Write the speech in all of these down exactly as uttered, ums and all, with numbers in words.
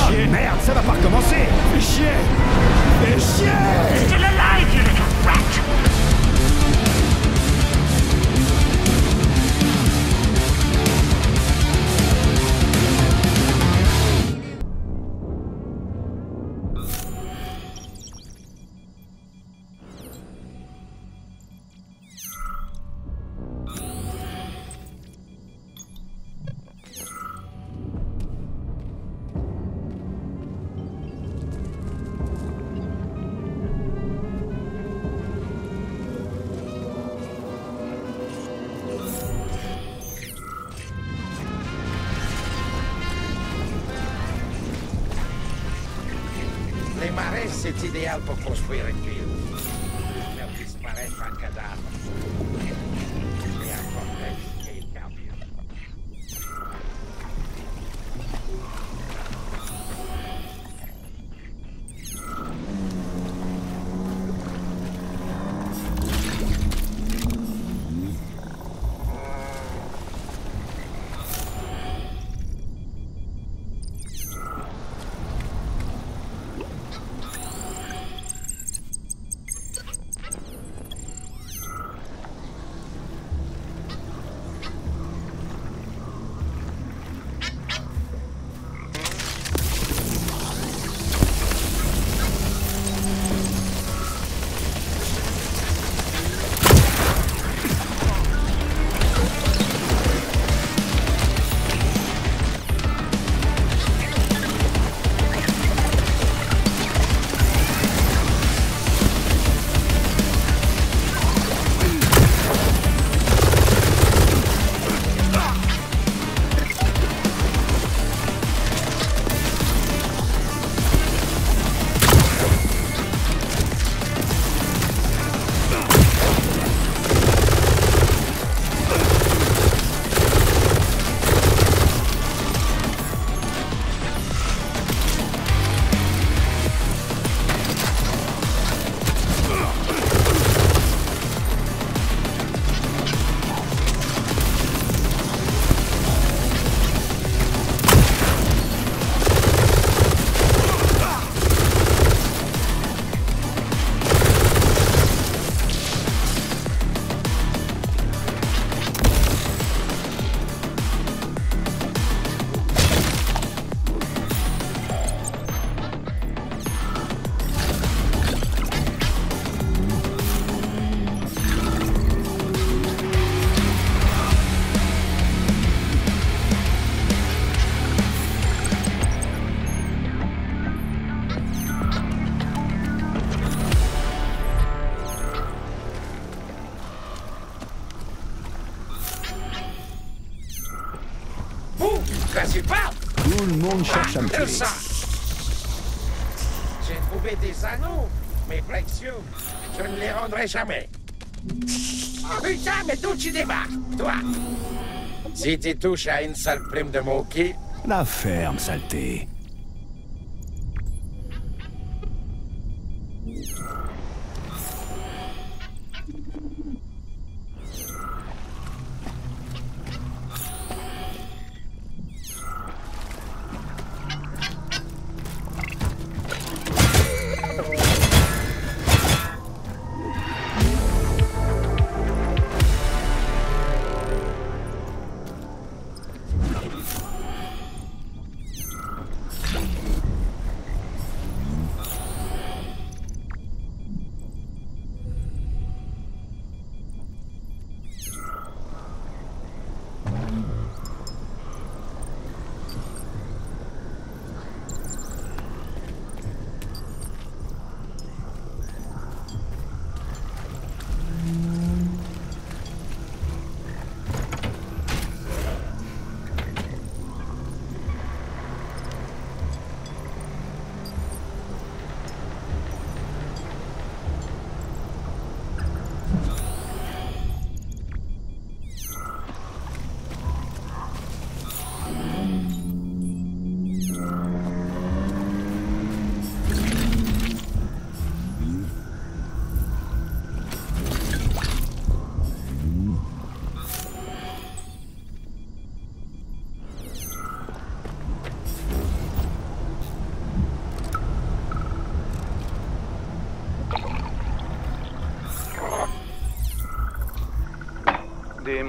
chier. Oh merde, ça va pas recommencer. Fais chier. Fais chier. Still alive, you little rat! Les marais, c'est idéal pour construire une ville. Faire disparaître un cadavre. Et un cortège et une carbure. Principal! Tout le monde cherche à me tuer. Ça. J'ai trouvé des anneaux, mais précieux. Je ne les rendrai jamais. Oh putain, mais d'où tu débarques, toi? Si tu touches à une seule prime de mon kill... La ferme, saleté.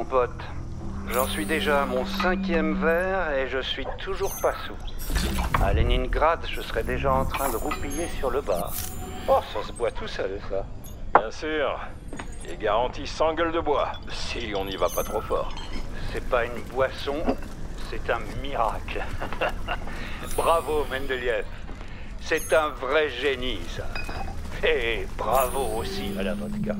mon pote. J'en suis déjà à mon cinquième verre et je suis toujours pas sous. À Leningrad, je serais déjà en train de roupiller sur le bar. Oh, ça se boit tout seul, ça. Bien sûr. Et garantie sans gueule de bois, si on n'y va pas trop fort. C'est pas une boisson, c'est un miracle. Bravo, Mendeleïev. C'est un vrai génie, ça. Et bravo aussi à la vodka.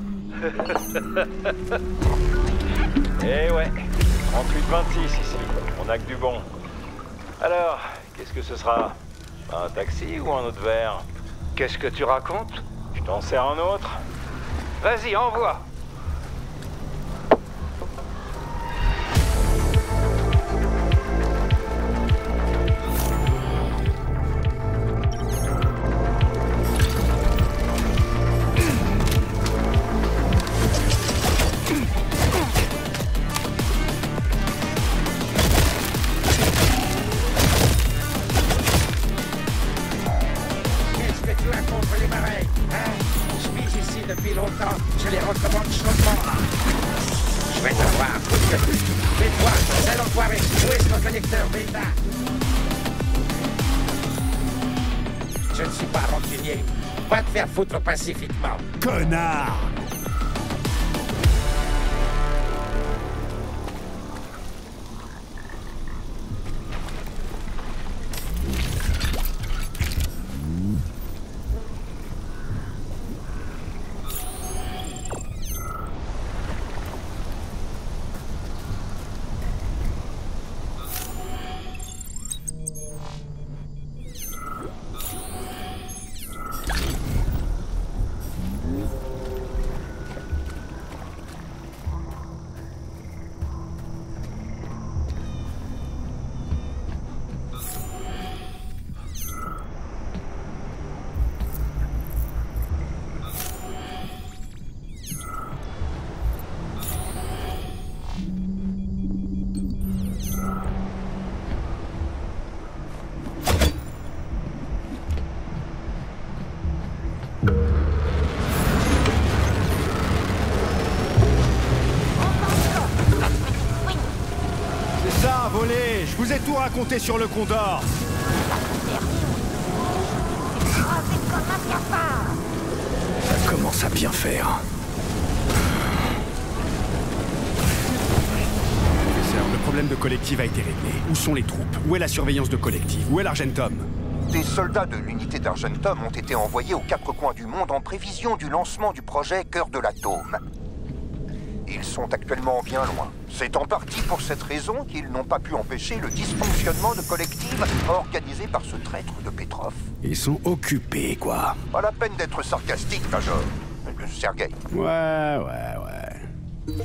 Eh ouais, trente-huit vingt-six ici, on a que du bon. Alors, qu'est-ce que ce sera? Un taxi ou un autre verre? Qu'est-ce que tu racontes? Je t'en sers un autre? Vas-y, envoie. Je les recommande chaudement. Je vais t'avoir, fais-toi, c'est l'enfoiré. Où est-ce le connecteur bêta? Je ne suis pas rancunier. Va te faire foutre pacifiquement. Connard! Volé, je vous ai tout raconté sur le Condor. Ça commence à bien faire. Professeur, le problème de collective a été réglé. Où sont les troupes? Où est la surveillance de collective? Où est l'Argentum? Des soldats de l'unité d'Argentum ont été envoyés aux quatre coins du monde en prévision du lancement du projet Cœur de l'Atome. Ils sont actuellement bien loin. C'est en partie pour cette raison qu'ils n'ont pas pu empêcher le dysfonctionnement de collective organisé par ce traître de Petrov. Ils sont occupés, quoi. Pas la peine d'être sarcastique, Major. Sergueï. Ouais, ouais, ouais.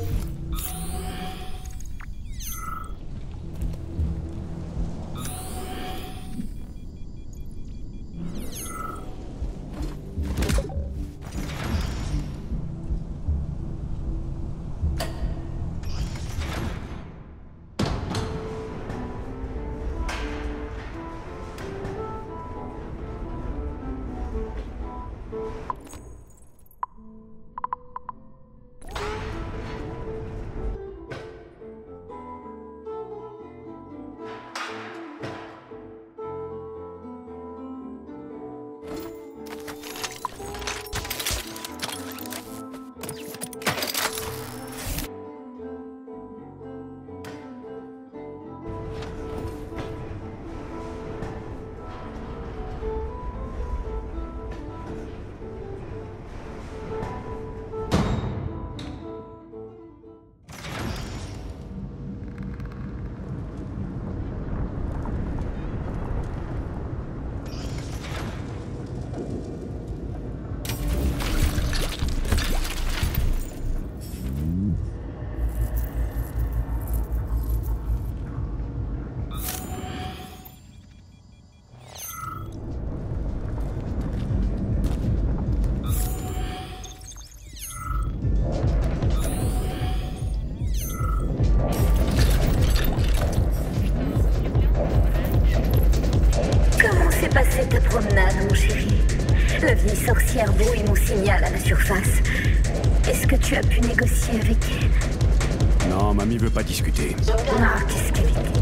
Ta promenade, mon chéri. La vieille sorcière brouille mon signal à la surface. Est-ce que tu as pu négocier avec elle? Non, mamie veut pas discuter. Ah, qu'est-ce qu'elle était?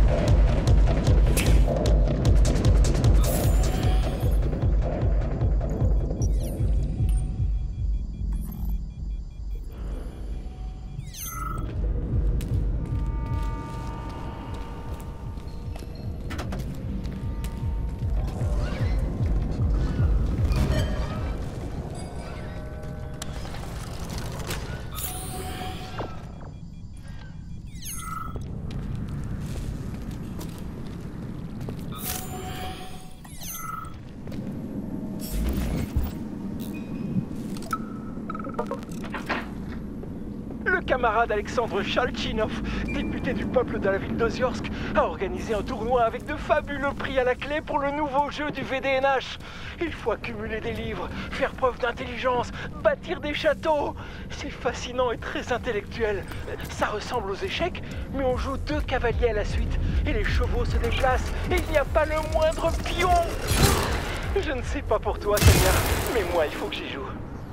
Camarade Alexandre Chalchinov, député du peuple de la ville d'Oziorsk, a organisé un tournoi avec de fabuleux prix à la clé pour le nouveau jeu du V D N H. Il faut accumuler des livres, faire preuve d'intelligence, bâtir des châteaux. C'est fascinant et très intellectuel. Ça ressemble aux échecs, mais on joue deux cavaliers à la suite et les chevaux se déplacent et il n'y a pas le moindre pion. Je ne sais pas pour toi, Seigneur, mais moi, il faut que j'y joue.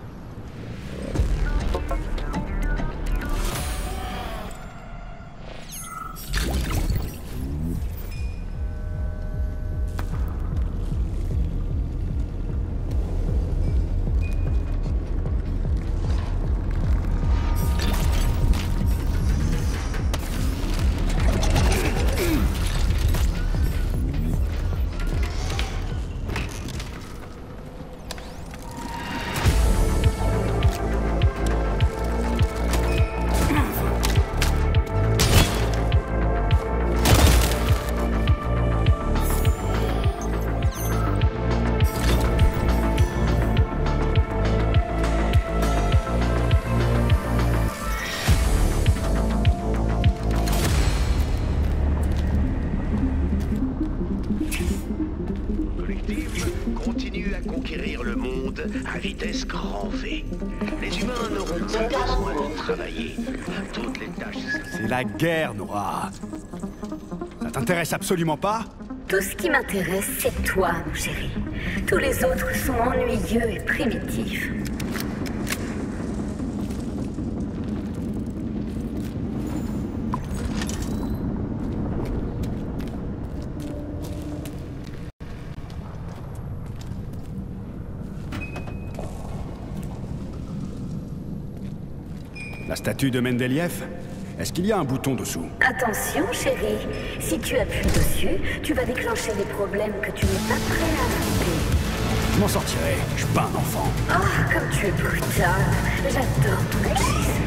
À vitesse grand V. Les humains n'auront plus besoin de travailler. Toutes les tâches... C'est la guerre, Nora. Ça t'intéresse absolument pas? Tout ce qui m'intéresse, c'est toi, mon chéri. Tous les autres sont ennuyeux et primitifs. La statue de Mendeleïev? Est-ce qu'il y a un bouton dessous? Attention, chérie. Si tu appuies dessus, tu vas déclencher des problèmes que tu n'es pas prêt à affronter. Je m'en sortirai. Je suis pas un enfant. Ah, comme tu es brutal. J'adore ton machisme.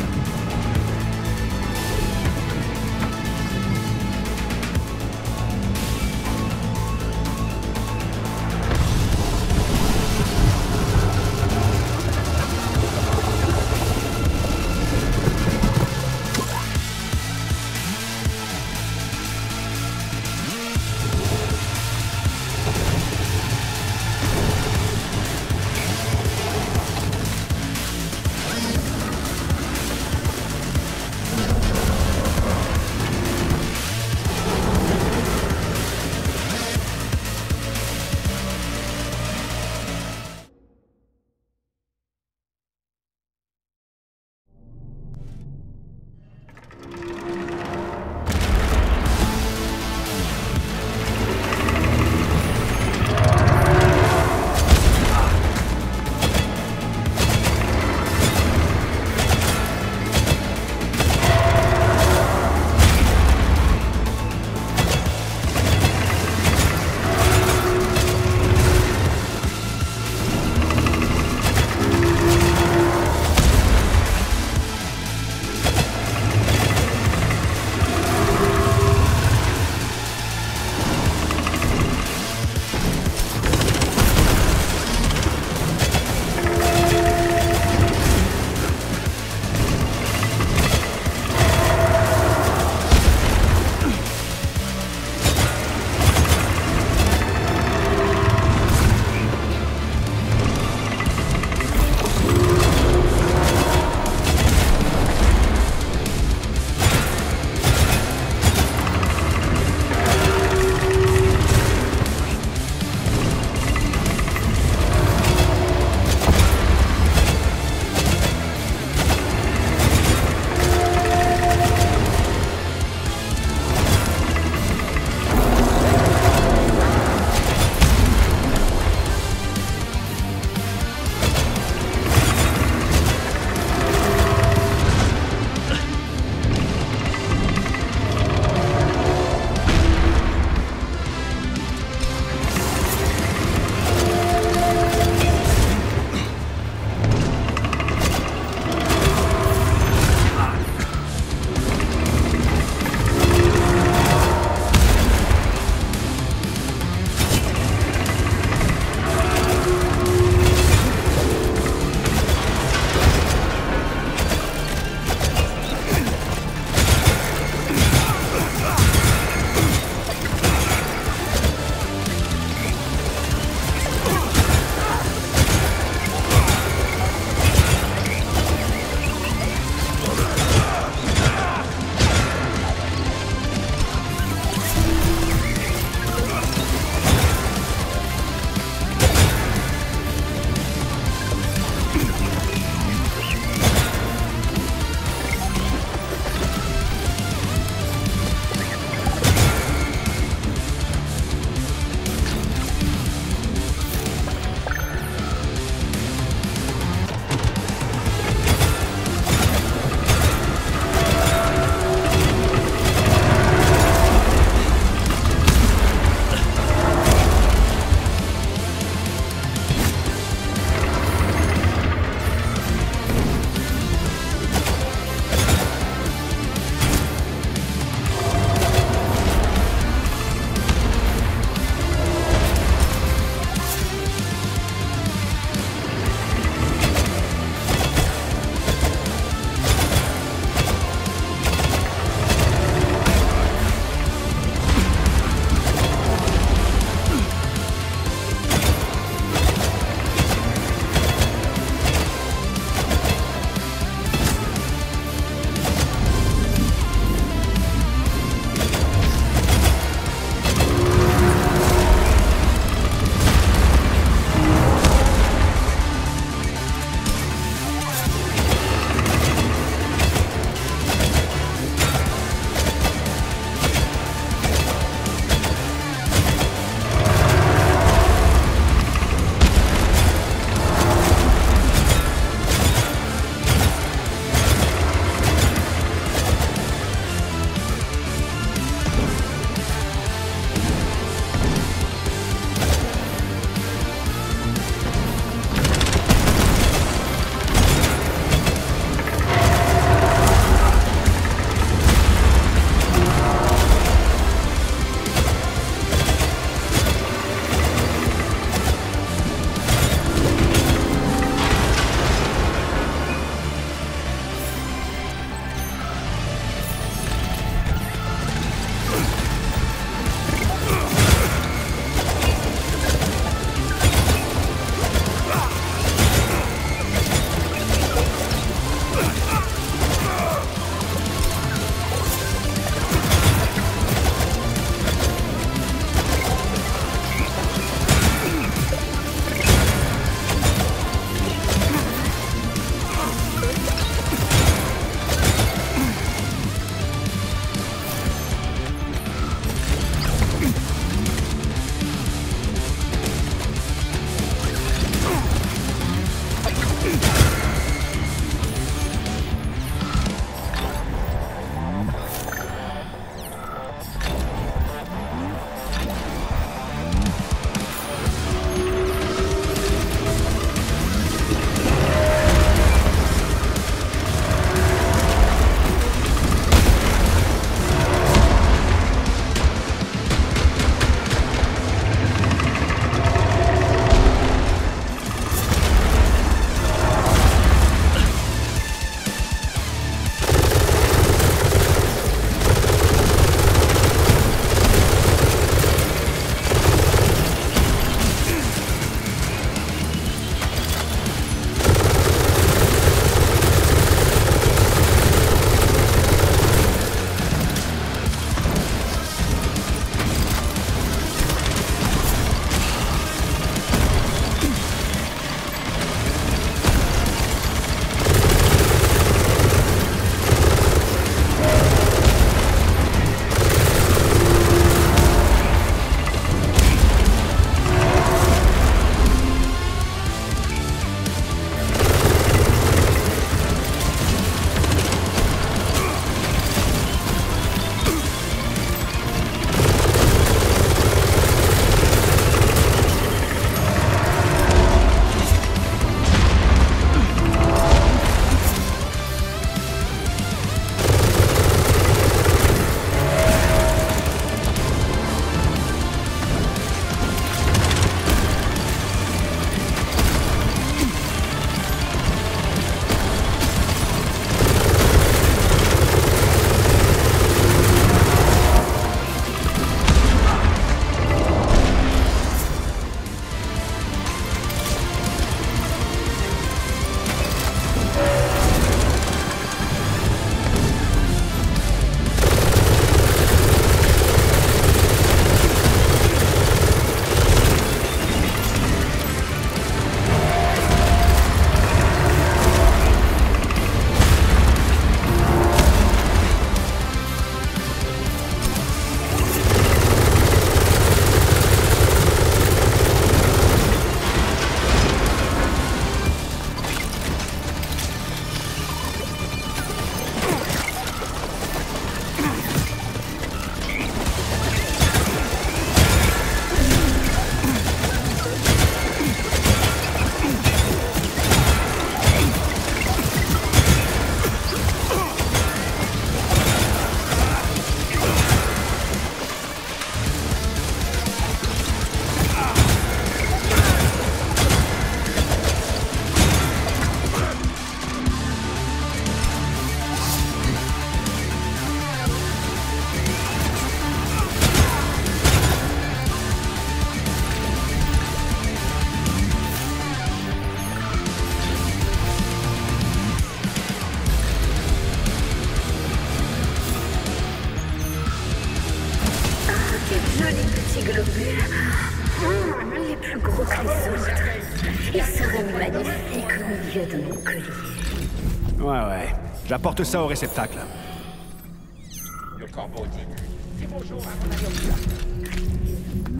autres. Ils seront magnifiques au milieu de mon collier. Ouais, ouais. J'apporte ça au réceptacle. Le corbeau dit. Dis bonjour à mon ami Octa.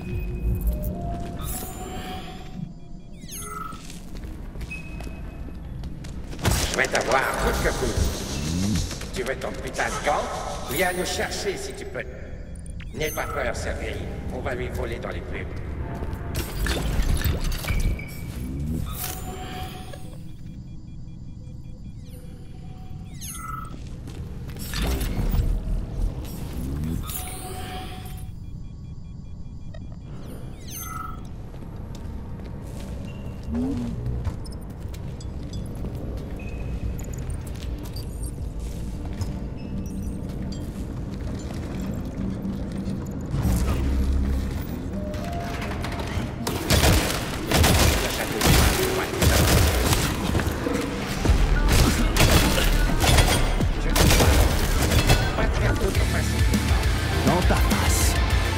Je vais t'avoir coûte que coûte. Tu veux ton putain de gant? Viens nous chercher si tu peux. N'aie pas peur, Sergei. On va lui voler dans les pubs. Dans ta face.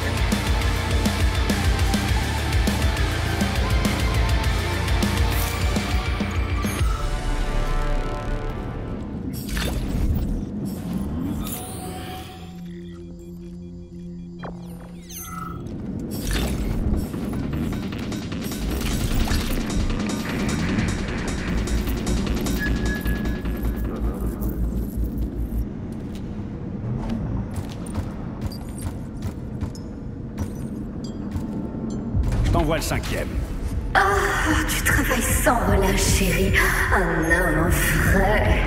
T'envoies le cinquième. Ah, tu travailles sans relâche, chérie. Un homme vrai.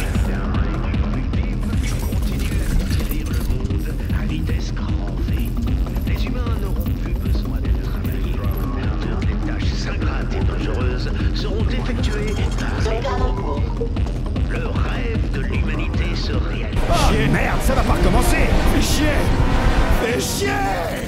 À vitesse grand V. Les humains n'auront plus besoin d'être travaillés. Toutes les tâches ingrates et dangereuses seront effectuées par les robots. Le rêve de l'humanité se réalise. Oh, merde, ça va pas recommencer. Fais chier! Fais chier!